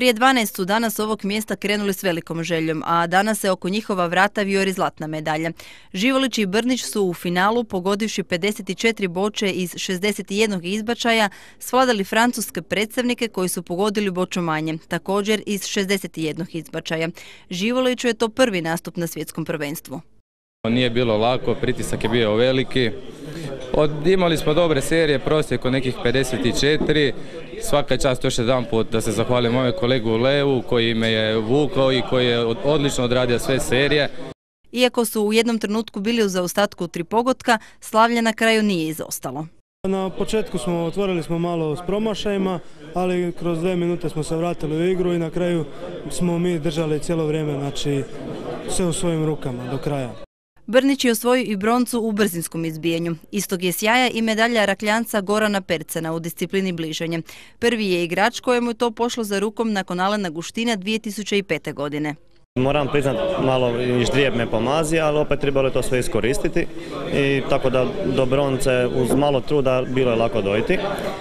Prije 12 su danas ovog mjesta krenuli s velikom željom, a danas se oko njihova vrata vijori zlatna medalja. Živolić i Brnić su u finalu, pogodivši 54 boče iz 61 izbačaja, svladali francuske predstavnike koji su pogodili boču manje, također iz 61 izbačaja. Živoliću je to prvi nastup na svjetskom prvenstvu. Nije bilo lako, pritisak je bio veliki. Imali smo dobre serije, prosjek od nekih 54. Svaka čast još jedan put da se zahvalim mojem kolegu Levu koji me je vukao i koji je odlično odradio sve serije. Iako su u jednom trenutku bili u zaostatku 3 pogotka, slavlje na kraju nije izostalo. Na početku otvorili smo malo s promašajima, ali kroz 2 minute smo se vratili u igru i na kraju smo mi držali cijelo vrijeme, znači sve u svojim rukama do kraja. Brnić je osvojio i broncu u brzinskom izbijanju. Istog je sjaja i medalja Rakljanca Gorana Percena u disciplini bliženje. Prvi je igrač kojemu je to pošlo za rukom nakon Alena Guština 2005. godine. Moram priznat, malo i ždrijeb me pomazi, ali opet trebalo je to sve iskoristiti i tako da do bronce uz malo truda bilo je lako dojiti.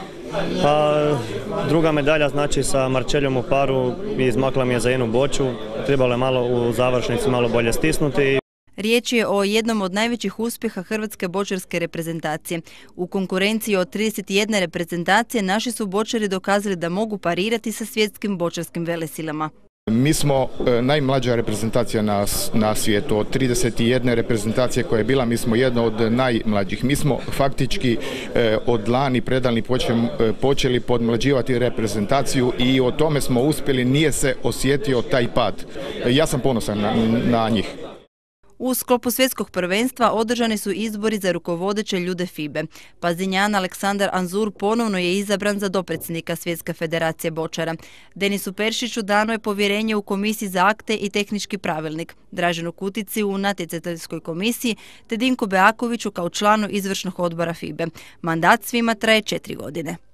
A druga medalja znači sa Marčeljom u paru izmakla mi je za jednu boču, trebalo je malo u završnici malo bolje stisnuti. Riječ je o jednom od najvećih uspjeha hrvatske bočarske reprezentacije. U konkurenciji od 31 reprezentacije naši su bočari dokazali da mogu parirati sa svjetskim bočarskim velesilama. Mi smo najmlađa reprezentacija na svijetu. Od 31 reprezentacije koja je bila, mi smo jedna od najmlađih. Mi smo faktički od lani predalni počeli podmlađivati reprezentaciju i o tome smo uspjeli, nije se osjetio taj pad. Ja sam ponosan na njih. U sklopu svjetskog prvenstva održani su izbori za rukovodeće ljude FIBE. Pazinjan Aleksandar Anzur ponovno je izabran za dopredsjednika Svjetske federacije bočara. Denisu Peršiću dano je povjerenje u komisiji za akte i tehnički pravilnik, Draženu Kutici u natjecateljskoj komisiji te Dinku Beakoviću kao članu izvršnog odbora FIBE. Mandat svima traje 4 godine.